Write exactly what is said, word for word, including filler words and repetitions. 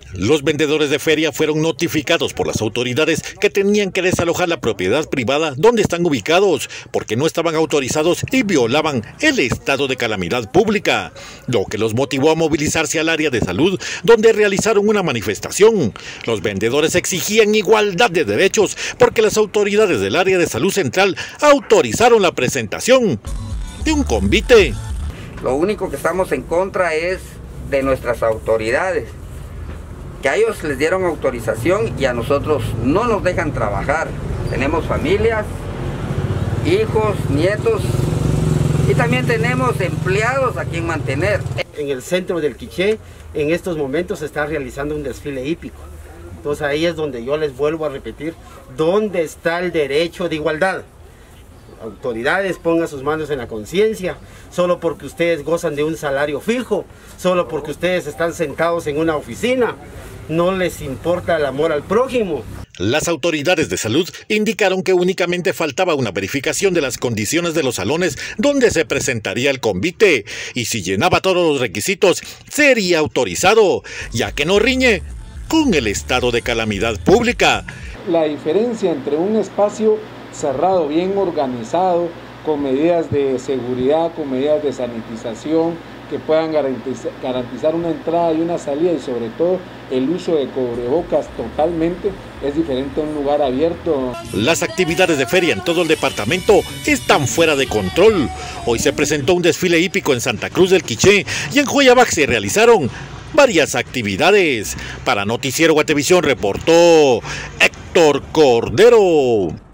Los vendedores de feria fueron notificados por las autoridades que tenían que desalojar la propiedad privada donde están ubicados porque no estaban autorizados y violaban el estado de calamidad pública, lo que los motivó a movilizarse al área de salud, donde realizaron una manifestación. Los vendedores exigían igualdad de derechos porque las autoridades del área de salud central autorizaron la presentación de un convite. Lo único que estamos en contra es de nuestras autoridades, que a ellos les dieron autorización y a nosotros no nos dejan trabajar. Tenemos familias, hijos, nietos y también tenemos empleados a quien mantener. En el centro del Quiché, en estos momentos se está realizando un desfile hípico. Entonces ahí es donde yo les vuelvo a repetir, ¿dónde está el derecho de igualdad? Autoridades, pongan sus manos en la conciencia, solo porque ustedes gozan de un salario fijo, solo porque ustedes están sentados en una oficina, no les importa el amor al prójimo. Las autoridades de salud indicaron que únicamente faltaba una verificación de las condiciones de los salones donde se presentaría el convite, y si llenaba todos los requisitos, sería autorizado, ya que no riñe con el estado de calamidad pública. La diferencia entre un espacio cerrado, bien organizado, con medidas de seguridad, con medidas de sanitización, que puedan garantizar, garantizar una entrada y una salida, y sobre todo el uso de cubrebocas totalmente, es diferente a un lugar abierto. Las actividades de feria en todo el departamento están fuera de control. Hoy se presentó un desfile hípico en Santa Cruz del Quiché y en Joyabac se realizaron varias actividades. Para Noticiero Guatevisión reportó Héctor Cordero.